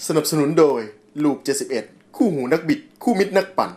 สนับสนุนโดยลูป71คู่หูนักบิดคู่มิตรนักปั่น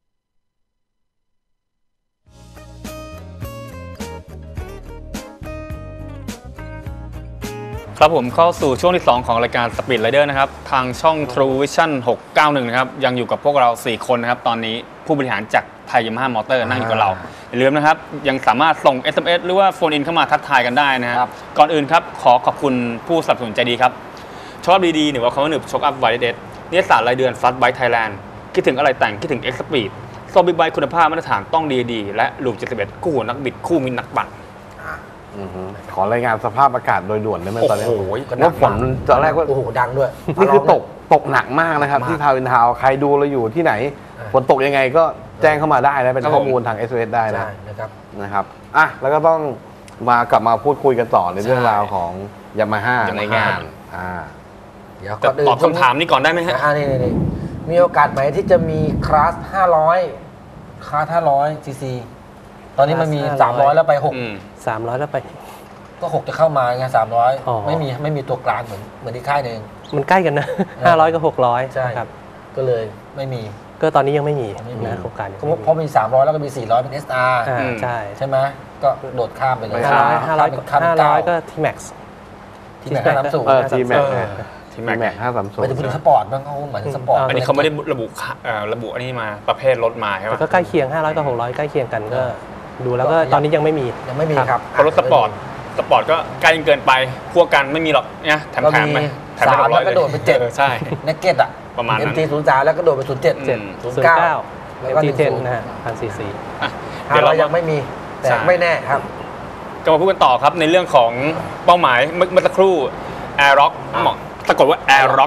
ครับผมเข้าสู่ช่วงที่2ของรายการ Speed Rider นะครับทางช่อง True Vision 691นะครับยังอยู่กับพวกเรา4คนนะครับตอนนี้ผู้บริหารจากไทย Yamaha Motor นั่งอยู่กับเราอย่าลืมนะครับยังสามารถส่ง SMS หรือว่าโฟนอินเข้ามาทักทายกันได้นะครับก่อนอื่นครับขอขอบคุณผู้สนับสนุนใจดีครับชอบดีๆหรือว่าคำว่าหนึบช็อคอัพไวท์เดดนิตยสารรายเดือน Fast Bike Thailand คิดถึงอะไรแต่งคิดถึง X Speed โซบิ๊กไบค์คุณภาพมาตรฐานต้องดีๆและลูป71คู่หูนักบิดคู่มิตรนักปั่นขอรายงานสภาพอากาศโดยด่วนได้ไหมตอนนี้ว่าฝนตอนแรกว่าโอ้โหดังด้วยนี่คือตกหนักมากนะครับที่ทาวน์อินทาวน์ใครดูเราอยู่ที่ไหนฝนตกยังไงก็แจ้งเข้ามาได้นะเป็นข้อมูลทาง SOS ได้นะครับแล้วก็ต้องกลับมาพูดคุยกันต่อในเรื่องราวของยามาฮ่าในงานเดี๋ยวตอบคำถามนี้ก่อนได้ไหมฮะนี่มีโอกาสไหมที่จะมีคลาส500ซีซีตอนนี้มันมี300แล้วไป 300แล้วไปก็6จะเข้ามาไง300ไม่มีตัวกลางเหมือนที่ค่ายนึงมันใกล้กันนะ500กับ600 ใช่ครับก็เลยไม่มีก็ตอนนี้ยังไม่มีนะโครงการเพราะมี300แล้วก็มี400เป็น SR ใช่ไหมก็โดดข้ามไปเลย 500ก็ T-Max T-Max 530 T-Max 530 มันจะเป็นสปอร์ตบ้างเขาเหมือนสปอร์ตอันนี้เขาไม่ได้ระบุอันนี้มาประเภทรถมาใช่ไหมก็ใกล้เคียง500กับ600ใกล้เคียงกันก็ดูแล้วก็ตอนนี้ยังไม่มีครับเพราะรถสปอร์ตก็ใกล้เกินไปพวกกันไม่มีหรอกเนี่ยแถมไป 3แล้วก็โดดไป7 ใช่เนกเก็ตประมาณนั้น MT03 แล้วก็โดดไป07 09 แล้วก็ MT10 นะฮะ1,400 เรายังไม่มีแต่ไม่แน่ครับก็มาพูดกันต่อครับในเรื่องของเป้าหมายเมื่อสักครู่ Airlock ปรากฏว่า Airlock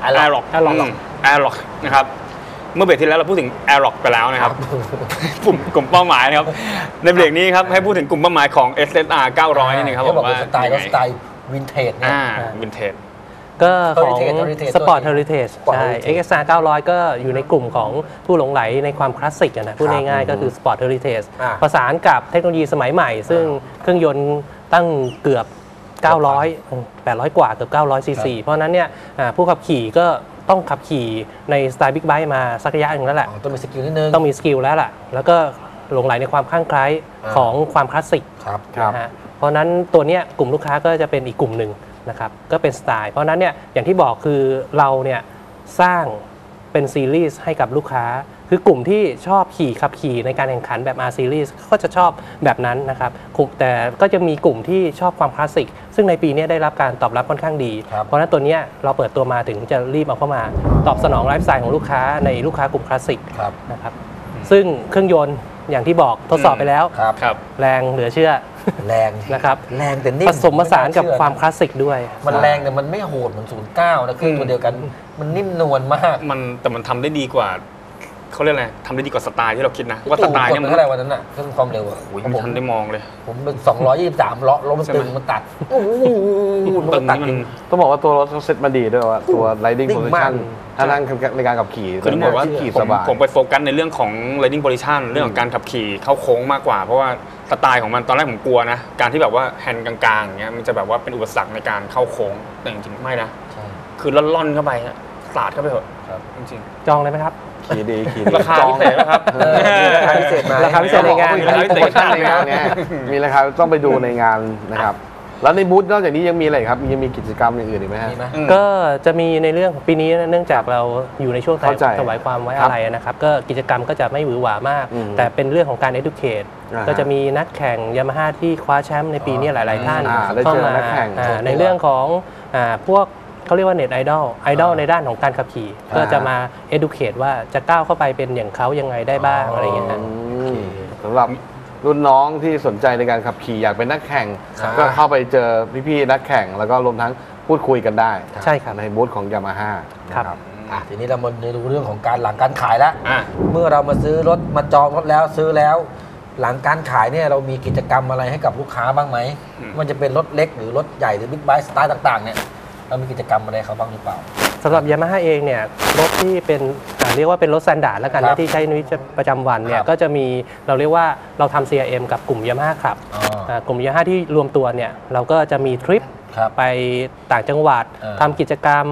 นะครับเมื่อเบรกที่แล้วเราพูดถึง Airlock ไปแล้วนะครับกลุ่มเป้าหมายนะครับในเบรกนี้ครับให้พูดถึงกลุ่มเป้าหมายของ SSR 900นี่นะครับบอกว่าสไตล์วินเทจนะวินเทจก็ของ Sport Heritage ใช่ XSR 900ก็อยู่ในกลุ่มของผู้หลงไหลในความคลาสสิกนะพูดง่ายๆก็คือ Sport Heritage ประสานกับเทคโนโลยีสมัยใหม่ซึ่งเครื่องยนต์ตั้งเกือบ800 กว่าเกือบ900ซีซีเพราะนั้นเนี่ยผู้ขับขี่ก็ต้องขับขี่ในสไตล์บิ๊กไบค์มาสักระยะหนึ่งแล้วแหละต้องมีสกิลนิดนึงต้องมีสกิลแล้วล่ะแล้วก็หลงไหลในความคลั่งไคล้ของความคลาสสิกนะฮะเพราะนั้นตัวเนี้ยกลุ่มลูกค้าก็จะเป็นอีกกลุ่มหนึ่งนะครับก็เป็นสไตล์เพราะนั้นเนี่ยอย่างที่บอกคือเราเนี่ยสร้างเป็นซีรีส์ให้กับลูกค้าคือกลุ่มที่ชอบขับขี่ในการแข่งขันแบบ R Series ก็จะชอบแบบนั้นนะครับแต่ก็จะมีกลุ่มที่ชอบความคลาสสิกซึ่งในปีนี้ได้รับการตอบรับค่อนข้างดีเพราะฉะนั้นตัวนี้เราเปิดตัวมาถึงจะรีบเอาเข้ามาตอบสนองไลฟ์สไตล์ของลูกค้าในลูกค้ากลุ่มคลาสสิกนะครับซึ่งเครื่องยนต์อย่างที่บอกทดสอบไปแล้วแรงเหลือเชื่อแรงนะครับแรงแต่นิ่มผสมผสานกับความคลาสสิกด้วยมันแรงแต่มันไม่โหดเหมือน09นะคือตัวเดียวกันมันนิ่มนวลมากแต่มันทำได้ดีกว่าเขาเรียกอะไรทำได้ดีกว่าสไตล์ที่เราคิดนะว่าสไตล์เนี่ยมันเท่าไหร่วันนั้นน่ะเครื่องความเร็วผมทันได้มองเลยผมเป็น223ล้อล้มตึงมันตัดมันตัดต้องบอกว่าตัวรถเซ็ตมาดีด้วยว่าตัว riding position ถ้านั่งในการขับขี่คือต้องบอกว่าผมไปโฟกัสในเรื่องของ riding position เรื่องของการขับขี่เข้าโค้งมากกว่าเพราะว่าสไตล์ของมันตอนแรกผมกลัวนะการที่แบบว่าแฮนด์กลางๆอย่างเงี้ยมันจะแบบว่าเป็นอุปสรรคในการเข้าโค้งแต่จริงๆไม่นะคือล่อนเข้าไปสาดเข้าไปเถอะจริงๆจองเลยไหมครับขี่ดีราคาพิเศษนะครับราคาพิเศษมาราคาพิเศษในงานในงานเนี่ยมีราคาต้องไปดูในงานนะครับแล้วในบูธนอกจากนี้ยังมีอะไรครับยังมีกิจกรรมอย่างอื่นอีกไหมฮะก็จะมีในเรื่องปีนี้เนื่องจากเราอยู่ในช่วงถวายความไว้อะไรนะครับก็กิจกรรมก็จะไม่หวือหวามากแต่เป็นเรื่องของการ educate ก็จะมีนักแข่งยามาฮ่าที่คว้าแชมป์ในปีนี้หลายๆท่านเข้ามาในเรื่องของพวกเขาเรียกว่าเน็ตไอดอลในด้านของการขับขี่ก็จะมา educate ว่าจะก้าวเข้าไปเป็นอย่างเขายังไงได้บ้างอะไรอย่างเงี้ยสำหรับรุ่นน้องที่สนใจในการขับขี่อยากเป็นนักแข่งก็เข้าไปเจอพี่ๆนักแข่งแล้วก็รวมทั้งพูดคุยกันได้ใช่ครับในบูธของยามาฮ่าครับทีนี้เรามาดูเรื่องของการหลังการขายแล้วเมื่อเรามาซื้อรถมาจองรถแล้วซื้อแล้วหลังการขายเนี่ยเรามีกิจกรรมอะไรให้กับลูกค้าบ้างไหมมันจะเป็นรถเล็กหรือรถใหญ่หรือบิ๊กไบค์สไตล์ต่างๆเนี่ยเรามีกิจกรรมอะไรเขาบ้างหรือเปล่าสำหรับยามาฮ่าเองเนี่ยรถที่เป็นเรียกว่าเป็นรถสแตนดาร์ดแล้วกันที่ใช้ในชีวิตประจำวันเนี่ยก็จะมีเราเรียกว่าเราทำ CRM กับกลุ่มยามาฮ่าครับกลุ่มยามาฮ่าที่รวมตัวเนี่ยเราก็จะมีทริปไปต่างจังหวัด ทำกิจกรรม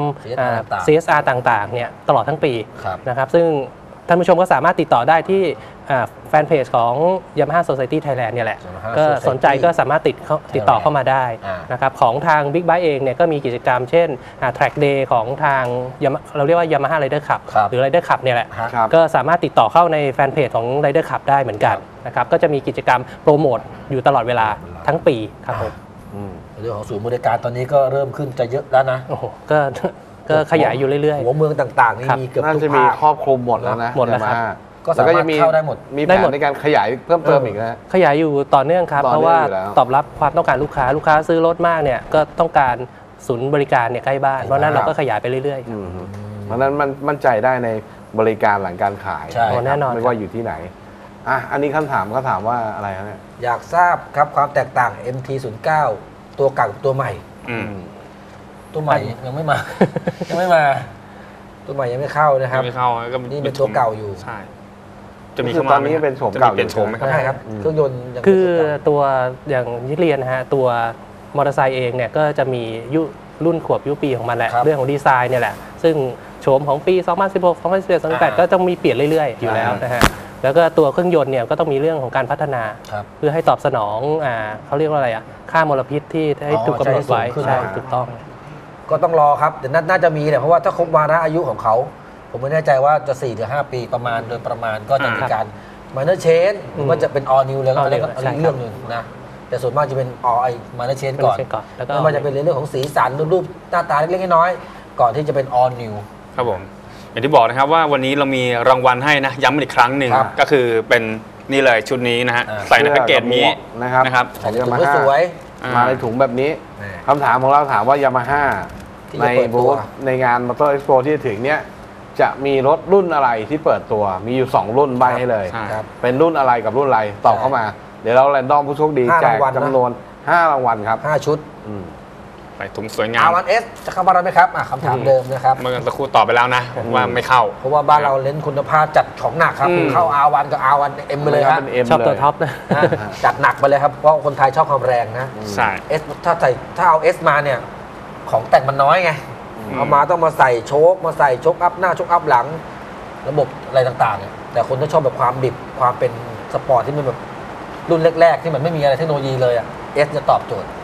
CSR ต่างๆเนี่ยตลอดทั้งปีนะครับซึ่งท่านผู้ชมก็สามารถติดต่อได้ที่แฟนเพจของ Yamaha Society Thailand เนี่ยแหละก็สนใจก็สามารถติดต่อเข้ามาได้นะครับของทาง Big Bike เองเนี่ยก็มีกิจกรรมเช่น Track Day ของทางเราเรียกว่า Yamaha Rider Cup หรือ Rider Cup เนี่ยแหละก็สามารถติดต่อเข้าในแฟนเพจของ Rider Cup ได้เหมือนกันนะครับก็จะมีกิจกรรมโปรโมทอยู่ตลอดเวลาทั้งปีครับผมเรื่องของศูนย์บริการตอนนี้ก็เริ่มขึ้นจะเยอะแล้วนะโอ้โหก็ขยายอยู่เรื่อยๆหัวเมืองต่างๆนี่มีเกือบทุกภาคน่าจะมีครอบคลุมหมดแล้วนะหมดแล้วครับก็สามารถเข้าได้หมดมีแผนในการขยายเพิ่มเติมอีกนะขยายอยู่ต่อเนื่องครับเพราะว่าตอบรับความต้องการลูกค้าซื้อรถมากเนี่ยก็ต้องการศูนย์บริการเนี่ยใกล้บ้านเพราะนั้นเราก็ขยายไปเรื่อยๆเพราะนั้นมันมั่นใจได้ในบริการหลังการขายแน่นอนไม่ว่าอยู่ที่ไหนอันนี้คำถามก็ถามว่าอะไรครับเนี่ยอยากทราบครับความแตกต่าง MT09 ตัวเก่ากับตัวใหม่ตัวใหม่ยังไม่มาตัวใหม่ยังไม่เข้านะครับไม่เข้าก็นี่เป็นตัวเก่าอยู่ใช่จะมีตอนนี้เป็นโฉมเก่าเป็นโฉมไหมใช่ครับเครื่องยนต์คือตัวอย่างที่เรียนนะฮะตัวมอเตอร์ไซค์เองเนี่ยก็จะมีรุ่นขวบยุปีของมันแหละเรื่องของดีไซน์เนี่ยแหละซึ่งโฉมของปี 2016 2017 2018 ก็ต้องมีเปลี่ยนเรื่อยๆอยู่แล้วนะฮะแล้วก็ตัวเครื่องยนต์เนี่ยก็ต้องมีเรื่องของการพัฒนาเพื่อให้ตอบสนองเขาเรียกว่าอะไรค่ามลพิษที่ให้ถูกกำหนดไว้ใช่ถูกต้องก็ต้องรอครับแต่น่าจะมีแหละเพราะว่าถ้าครบวาระอายุของเขาผมไม่แน่ใจว่าจะ 4-5 ปีประมาณโดยประมาณก็จะมีการminor change ว่าจะเป็น all new แล้วก็เรื่องหนึ่งนะแต่ส่วนมากจะเป็น all minor change ก่อนแล้วมันจะเป็นเรื่องของสีสันรูปหน้าตาเล็กๆน้อยๆก่อนที่จะเป็น all new ครับผมอย่างที่บอกนะครับว่าวันนี้เรามีรางวัลให้นะย้ำอีกครั้งหนึ่งก็คือเป็นนี่เลยชุดนี้นะฮะใส่ในแพ็กเกจนี้นะครับของยามาฮ่าสวยมาในถุงแบบนี้คำถามของเราถามว่ายามาฮ่าในบูธในงานมอเตอร์เอ็กซ์โปที่ถึงเนี้ยจะมีรถรุ่นอะไรที่เปิดตัวมีอยู่2รุ่นใบให้เลยเป็นรุ่นอะไรกับรุ่นอะไรตอบเข้ามาเดี๋ยวเราแรนดอมผู้โชคดีแจกจำนวน5รางวัลครับ 5ชุดใส่ถุงสวยงาม R1S จะเข้ามาได้ไหมครับคำถามเดิมนะครับเมื่อสักครู่ตอบไปแล้วนะว่าไม่เข้าเพราะว่าบ้านเราเน้นคุณภาพจัดของหนักครับเข้า R1 กับ R1M ไปเลยครับชอบตัวท็อปนะจัดหนักไปเลยครับเพราะคนไทยชอบความแรงนะใช่ S ถ้าเอา S มาเนี่ยของแต่งมันน้อยไงเอามาต้องมาใส่โชคอัพหน้าโชคอัพหลังระบบอะไรต่างๆเนี่ยแต่คนที่ชอบแบบความดิบความเป็นสปอร์ตที่มันแบบรุ่นแรกๆที่มันไม่มีอะไรเทคโนโลยีเลยอ่ะ S จะตอบโจทย์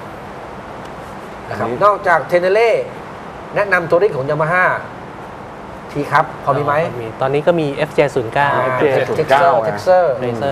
นะครับนอกจากเทเนเล่แนะนำตัวริ่งของ Yamaha ทีครับพอมีไหมตอนนี้ก็มี FJ09 Texer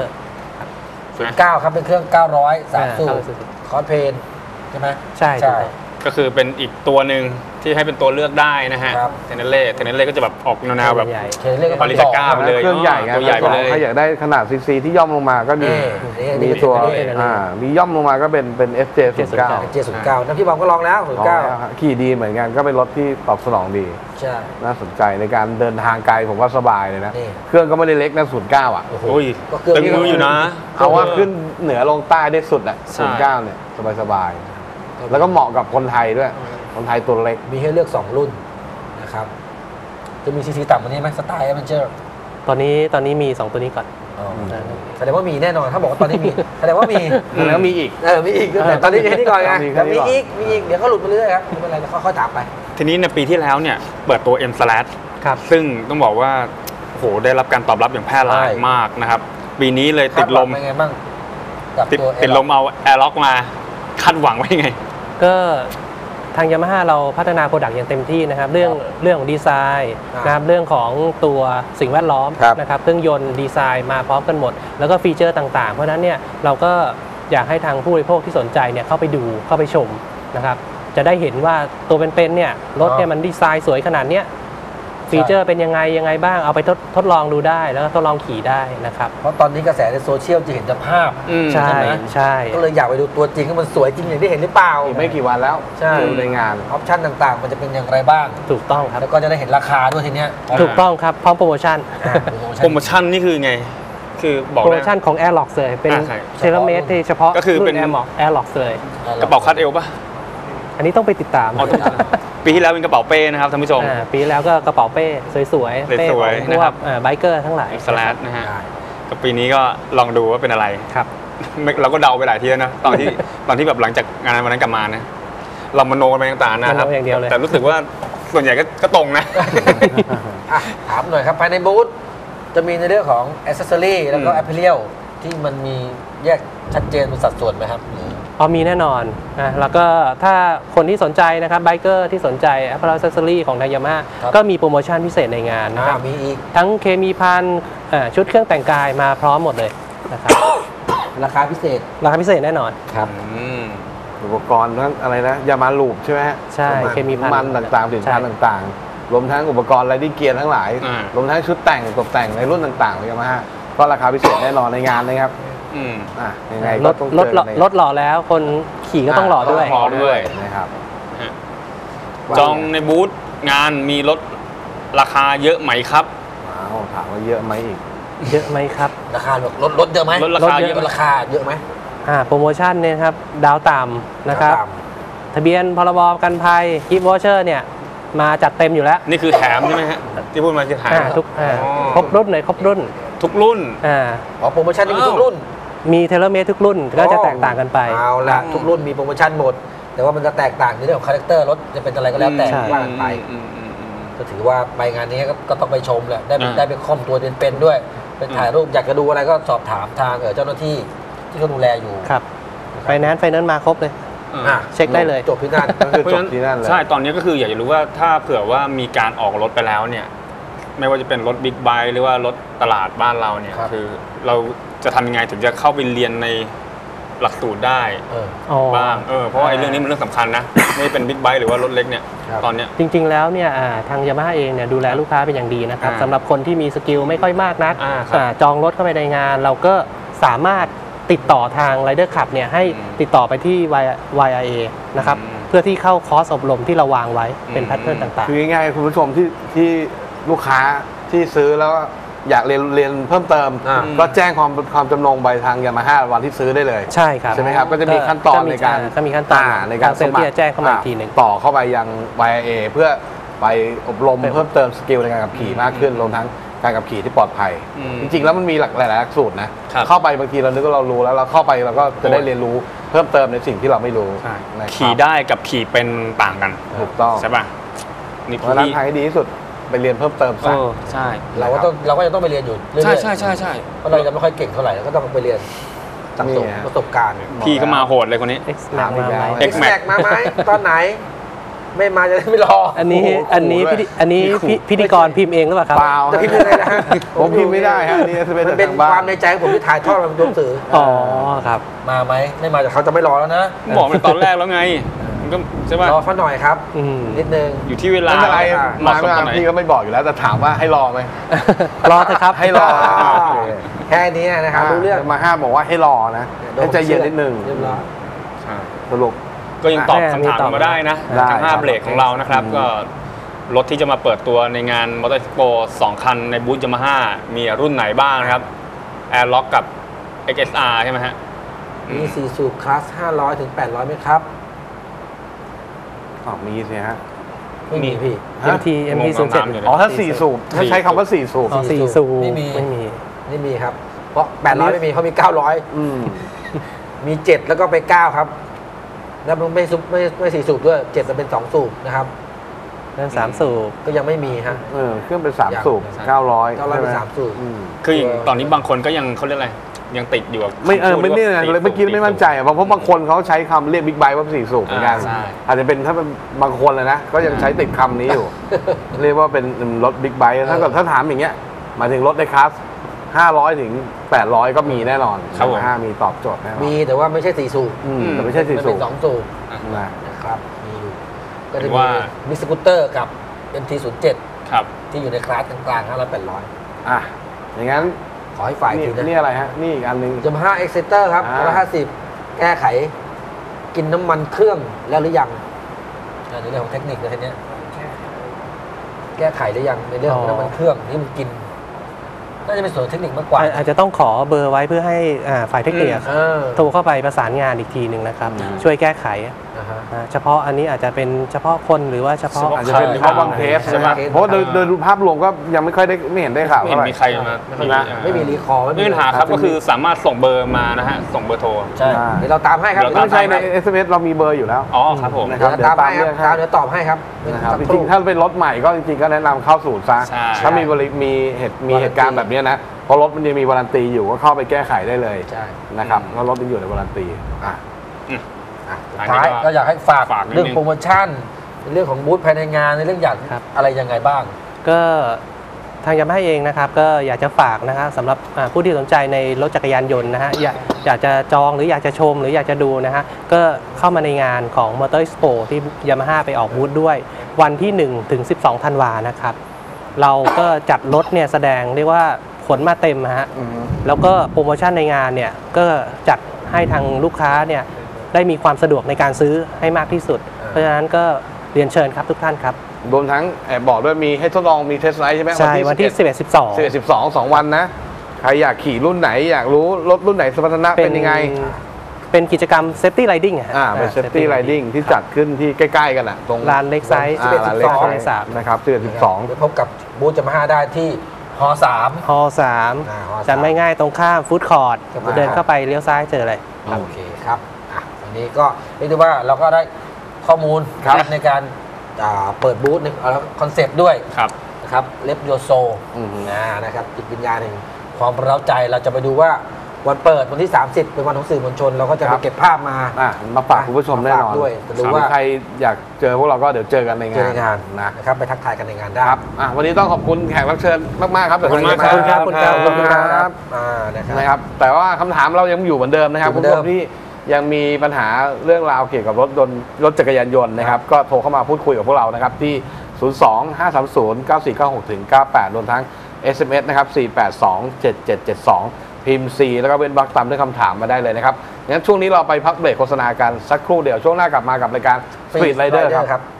09ครับเป็นเครื่อง900 3สูบคอร์สเพนใช่ไหมใช่ก็คือเป็นอีกตัวหนึ่งที่ให้เป็นตัวเลือกได้นะฮะเทเนเล่ก็จะแบบออกแนวแบบเทเนเล่ก็ปาริก้าไปเลยเครื่องใหญ่ตัวใหญ่ไปเลยถ้าอยากได้ขนาดซีซีที่ย่อมลงมาก็มีตัวมีย่อมลงมาก็เป็น FJ09 นะพี่บอมก็ลองแล้ว09 ขี่ดีเหมือนกันก็เป็นรถที่ตอบสนองดีใช่น่าสนใจในการเดินทางไกลผมว่าสบายเลยนะเครื่องก็ไม่ได้เล็กนะ09อ่ะโอ้ยตึงมืออยู่นะเอาว่าขึ้นเหนือลงใต้ได้สุดอ่ะ09เนี่ยสบายแล้วก็เหมาะกับคนไทยด้วยคนไทยตัวเล็กมีให้เลือก2รุ่นนะครับจะมีซีซีต่ำกว่านี้ไหมสไตล์แอดเวนเจอร์ตอนนี้มี2ตัวนี้ก่อนแสดงว่ามีแน่นอนถ้าบอกว่าตอนนี้มีแสดงว่ามีแล้วมีอีกมีอีกแต่ตอนนี้แค่นี้ก่อนไงมีอีกเดี๋ยวก็หลุดไปเรื่อยครับไม่เป็นไรค่อยๆถามไปทีนี้ในปีที่แล้วเนี่ยเปิดตัว M Slash ครับซึ่งต้องบอกว่าโอ้โหได้รับการตอบรับอย่างแพร่หลายมากนะครับปีนี้เลยติดลมเป็นไงบ้างติดลมเอา Airlock มาคาดหวังไว้ยังไงก็ทาง Yamaha เราพัฒนาโปรดักต์อย่างเต็มที่นะครับเรื่องของดีไซน์นะครับเรื่องของตัวสิ่งแวดล้อมนะครับเครื่องยนต์ดีไซน์มาพร้อมกันหมดแล้วก็ฟีเจอร์ต่างๆเพราะนั้นเนี่ยเราก็อยากให้ทางผู้บริโภคที่สนใจเนี่ยเข้าไปดูเข้าไปชมนะครับจะได้เห็นว่าตัวเป็นๆเนี่ยรถเนี่ยมันดีไซน์สวยขนาดเนี้ยฟีเจอร์เป็นยังไงบ้างเอาไปทดลองดูได้แล้วก็ทดลองขี่ได้นะครับเพราะตอนนี้กระแสในโซเชียลจะเห็นแต่ภาพใช่ก็เลยอยากไปดูตัวจริงว่ามันสวยจริงอย่างที่เห็นหรือเปล่าอีกไม่กี่วันแล้วในงานออปชั่นต่างๆมันจะเป็นอย่างไรบ้างถูกต้องครับแล้วก็จะได้เห็นราคาด้วยทีเนี้ยถูกต้องครับพร้อมโปรโมชั่นนี่คือไงคือบอกโปรโมชั่นของ Airlock เลยเป็นเทเลเมตรเฉพาะก็คือเป็น Airlock เลยกระเป๋าคาดเอวป่ะอันนี้ต้องไปติดตามปีที่แล้วเป็นกระเป๋าเป้นะครับท่านผู้ชมปีแล้วก็กระเป๋าเป้สวยๆเป้ของพวกไบเกอร์ทั้งหลายสแลชนะฮะกับปีนี้ก็ลองดูว่าเป็นอะไรครับเราก็เดาไปหลายทีแล้วนะตอนที่แบบหลังจากงานวันนั้นกลับมานะเรามโนกันไปต่างๆนะครับมโนอย่างเดียวเลยแต่รู้สึกว่าส่วนใหญ่ก็ตรงนะอ่ะถามหน่อยครับภายในบูธจะมีในเรื่องของอ c เซสซอรี่แล้วก็อืมแอปเปิลที่มันมีแยกชัดเจนเป็นสัดส่วนไหมครับหรือพอมีแน่นอนนะแล้วก็ถ้าคนที่สนใจนะครับไบเกอร์ที่สนใจ Apple Accessory ของทางยามาครับก็มีโปรโมชั่นพิเศษในงานนะครับมีอีกทั้งเคมีภัณฑ์ชุดเครื่องแต่งกายมาพร้อมหมดเลยนะครับราคาพิเศษราคาพิเศษแน่นอนครับอุปกรณ์ทั้งอะไรนะยามาลูปใช่ไหมฮะใช่เคมีภัณฑ์มันต่างๆสินค้าใช่ต่างๆ รวมทั้งอุปกรณ์ไรดิ้งเกียร์ทั้งหลายอ่ารวมทั้งชุดแต่งตกแต่งในรุ่นต่างๆเลยมาฮะก็ราคาพิเศษแน่นอนในงานนะครับอืมยังไงรก็ถต้องรถเจอกันในรถหล่อแล้วคนขี่ก็ต้องหล่อด้วยหล่อด้วยนะครับจองในบูธงานมีลดราคาเยอะไหมครับว้าวถามว่าเยอะไหมอีกเยอะไหมครับราคาแบบลดเยอะไหมลดราคาเยอะลดราคาเยอะไหมโปรโมชั่นเนี่ยครับดาวต่ำนะครับตามทะเบียนพรบกันภัยกิฟต์วอเชอร์เนี่ยมาจัดเต็มอยู่แล้วนี่คือแถมใช่ไหมฮะที่พูดมาคือแถมทุกอ๋อครบรุ่นเลยครบรุ่นทุกรุ่นอ๋อโปรโมชั่นนี่มีทุกรุ่นมีเทเลเมททุกรุ่นก็จะแตกต่างกันไปเอาละทุกรุ่นมีโปรโมชั่นหมด แต่ว่ามันจะแตกต่างในเรื่องของคาแรคเตอร์รถจะเป็นอะไรก็แล้วแต่ใช่ว่ากันไปอืมก็ถือว่าไปงานนี้ก็ต้องไปชมแหละได้ไปอ่าได้ไปคอมตัวเป็นๆด้วยเป็นถ่ายรูปอยากจะดูอะไรก็สอบถามทางเจ้าหน้าที่ที่เขาดูแลอยู่ครับไฟแนนซ์มาครบเลยอ่ะเช็คได้เลยจบที่นั่นก็คือเพราะจฉะบนั้นที่นั่นเลยใช่ตอนนี้ก็คืออยากจะรู้ว่าถ้าเผื่อว่ามีการออกรถไปแล้วเนี่ยไม่ว่าจะเป็นรถบิ๊กไบค์หรือว่ารถตลาดบ้านเราเนี่ยครับคือเราจะทำยังไงถึงจะเข้าไปเรียนในหลักสูตรได้เออบ้างเพราะว่าไอ้เรื่องนี้มันเรื่องสำคัญนะไม่ว่าเป็นบิ๊กไบค์หรือว่ารถเล็กเนี่ยครับตอนเนี้ยจริงๆแล้วเนี่ยทางยามาฮ่าเองเนี่ยดูแลลูกค้าเป็นอย่างดีนะครับอ่าสำหรับคนที่มีสกิลไม่ค่อยมากนักครับจองรถเข้าไปในงาน เราก็สามารถติดต่อทาง Rider Club เนี่ยให้ติดต่อไปที่ YIA นะครับเพื่อที่เข้าคอร์สอบรมที่เราวางไว้เป็นแพทเทิร์นต่างคือง่ายๆคุณผู้ชมที่ลูกค้าที่ซื้อแล้วอยากเรียนเพิ่มเติมอ่าก็แจ้งความจำนงไปทางยามาฮ่าวันที่ซื้อได้เลยๆ ใช่ครับใช่ไหมครับก็จะมีขั้นตอนในการก็มีขั้นตอนในการเซลล์ที่จะแจ้งเข้ามาอีกทีหนึ่งต่อเข้าไปยัง YIA เพื่อไปอบรมเพิ่มเติมสกิลในการขับขี่มากขึ้นรวมทั้งการขับขี่ที่ปลอดภัย จริงๆแล้วมันมีหลายหลักสูตรนะครับ เข้าไปบางทีเรานึกว่าเรารู้แล้วเราเข้าไปเราก็จะได้เรียนรู้เพิ่มเติมในสิ่งที่เราไม่รู้นะครับขี่ได้กับขี่เป็นต่างกันถูกต้องใช่ป่ะนี่เพราะฉะนั้นทางที่ดีที่สุดไปเรียนเพิ่มเติมซะใช่เราก็จะต้องไปเรียนอยู่เรื่อยๆใช่เพราะเราจะไม่ค่อยเก่งเท่าไหร่เราก็ต้องไปเรียนสั่งสมนี่ฮะประสบการณ์พี่ก็มาโหดเลยคนนี้ X Max มาไหม X Max มาไหมตอนไหน ไม่มาจะได้ไม่รออันนี้โอ้โหอันนี้ขู่ด้วยอันนี้มีขู่พิธีกรพิมพ์เองหรือเปล่าครับเปล่าจะพิมพ์ยังไงนะฮะผมพิมพ์ไม่ได้ฮะนี่จะเป็นมันเป็นทางบ้าความในใจของผมที่ถ่ายทอดมาเป็นตัวหนังสืออ๋อครับมาไหมไม่มาแต่เขาจะไม่รอแล้วนะบอกมันตอนแรกแล้วไงมันก็ใช่ป่ะรอฟันหน่อยครับอืมนิดนึงอยู่ที่เวลาไม่เป็นไรเหมาะมาสมไม่ตอมานไหนพี่ก็ไม่บอกอยู่แล้วแต่ถามว่าให้รอไหมรอเถอะครับให้รอแค่นี้นะครับรู้เรื่องมาห้ามบอกว่าให้รอนะให้ใจเย็นนิดนึงเรียบร้อยใช่สรุปก็ยังตอบแม่คำถามมีตอบมาได้นะได้ทั้งครับ 5เบรกของเรานะครับ ก็รถที่จะมาเปิดตัวในงานมอเตอร์ e โป2 คันในบูธยามาฮ่ามีรุ่นไหนบ้างนะครับ Airlock กับ XSR ใช่ไหมฮะมี4สูบคลาส500ถึง800ไหมครับมีสิฮะไม่มีพี่ MT งง 07 น้ำๆอยู่เลยอ๋อถ้า4สูบถ้าใช้คำว่า4สูบอ๋อสี่ 4 สูสูบไม่มีไม่มีไม่มีครับ เพราะ800ไม่มีเขามี900 อืมมี7แล้วก็ไป9ครับแล้วมันไม่4สูบด้วย7จะเป็น2สูบนะครับนั่น3 สูบก็ยังไม่มีฮะเครื่องเป็น3สูบใช่ 900 900เป็น3สูบคืออย่างตอนนี้บางคนก็ยังเขาเรียกอะไร ยังติดอยู่กับไม่คำพูดไม่เนี่ยว่าเลยเมื่อกี้ไม่มั่นใจเพราะบางคนเขาใช้คำเรียกบิ๊กไบค์ว่า4สูบเหมือนกันใช่อาจจะเป็นถ้าเป็นบางคนเลยนะ ก็ยังใช้ติดคำนี้อยู่ เรียกว่าเป็นรถบิ๊กไบค์ถ้าถามอย่างเงี้ยหมายถึงรถในคลาส500ถึง800ก็มีแน่นอนครับผม 5มีตอบโจทย์แน่นอนมีแต่ว่าไม่ใช่4สูบแต่ไม่ใช่4สูเป็บน2สูบนะนะครับมีอยู่ก็หรืจะอมีว่ามิสกูตเตอร์กับ MT07 ครับที่อยู่ในคลาสกลางๆ500 800 อ่ะอย่างนั้นขอให้ฝ่ายนี่ทีนะนี่อะไรฮะ นี่อีกอันหนึงจะมา5 Exciter ครับ 150 แก้ไข กินน้ำมันเครื่องแล้วหรือยังอันนี้เรื่องของเทคนิคนะทีเนี้ยแก้ไขหรือยังในเรื่องของน้ำมันเครื่องที่มันกินน่าจะเป็นส่วนเทคนิคมากกว่าอาจจะต้องขอเบอร์ไว้เพื่อให้ฝ่ายเทคนิคโทรเข้าไปประสานงานอีกทีหนึ่งนะครับช่วยแก้ไขเฉพาะอันนี้อาจจะเป็นเฉพาะคนหรือว่าเฉพาะอาจจะเป็นเฉพาะบางเคสใช่ไหมเพราะโดยภาพรวมก็ยังไม่ค่อยได้ไม่เห็นได้ข่าวไม่เห็นมีใครมาไม่มีรีคอร์ไม่มีปัญหาครับก็คือสามารถส่งเบอร์มานะฮะส่งเบอร์โทรใช่เดี๋ยวเราตามให้ครับไม่ใช่ใน SMS เรามีเบอร์อยู่แล้วอ๋อครับผมนะครับตามให้ครับตามเดี๋ยวตอบให้ครับนะครับจริงๆถ้าเป็นรถใหม่ก็จริงๆก็แนะนำเข้าศูนย์ซะใช่ถ้ามีเหตุการณ์แบบนี้นะเพราะรถมันยังมีวารันตีอยู่ก็เข้าไปแก้ไขได้เลยใช่นะครับเพราะรถยังอยู่ในวารันตีสุดท้ายก็อยากให้ฝากเรื่องโปรโมชั่นในเรื่องของบูธภายในงานในเรื่องอยากอะไรยังไงบ้างก็ทางยามาฮ่าเองนะครับก็อยากจะฝากนะครับสำหรับผู้ที่สนใจในรถจักรยานยนต์นะฮะอยากจะจองหรืออยากจะชมหรืออยากจะดูนะฮะก็เข้ามาในงานของ Motor Expo ที่ยามาฮ่าไปออกบูธด้วยวันที่1 ถึง 12 ธันวานะครับเราก็จัดรถเนี่ยแสดงเรียกว่าขนมาเต็มฮะแล้วก็โปรโมชั่นในงานเนี่ยก็จัดให้ทางลูกค้าเนี่ยได้มีความสะดวกในการซื้อให้มากที่สุดเพราะฉะนั้นก็เรียนเชิญครับทุกท่านครับรวมทั้งบอกด้วยมีให้ทดลองมีเทสไลท์ใช่ไหมใช่วันที่ 11-12 2 วันนะใครอยากขี่รุ่นไหนอยากรู้รถรุ่นไหนสมรรถนะเป็นยังไงเป็นกิจกรรม Safety Riding เป็น Safety Riding ที่จัดขึ้นที่ใกล้ๆกันตรงลานเล็กไซส์ 11-12นะครับ11-12 ไปพบกับบูธยามาฮ่าได้ที่ฮ 3จำไม่ง่ายตรงข้ามฟู้ดคอร์ทเดินเข้าไปเลี้ยวซ้ายเจอเลยโอเคครับวันนี้ก็เรียกได้ว่าเราก็ได้ข้อมูลในการเปิดบูธคอนเซปต์ด้วยนะครับเล็บโยโซนะครับจิตวิญญาณแห่งความเร้าใจเราจะไปดูว่าวันเปิดวันที่30เป็นวันของสื่อมวลชนเราก็จะไปเก็บภาพมาฝากคุณผู้ชมแน่นอนด้วยดูว่าใครอยากเจอพวกเราก็เดี๋ยวเจอกันในงานนะครับไปทักทายกันในงานได้ครับวันนี้ต้องขอบคุณแขกรับเชิญมากๆครับขอบคุณมากครับขอบคุณครับนะครับแต่ว่าคำถามเรายังอยู่เหมือนเดิมนะครับคุณผู้ชมที่ยังมีปัญหาเรื่องราวเกี่ยวกับรถจักรยานยนต์นะครับก็โทรเข้ามาพูดคุยกับพวกเรานะครับที่02-530-9496-98รวมทั้ง SMS นะครับ482-7772พิมพ์ C แล้วก็เว้นวรรคตามด้วยคำถามมาได้เลยนะครับงั้นช่วงนี้เราไปพักเบรกโฆษณากันสักครู่เดียวช่วงหน้ากลับมากับรายการ Speed Rider ครับ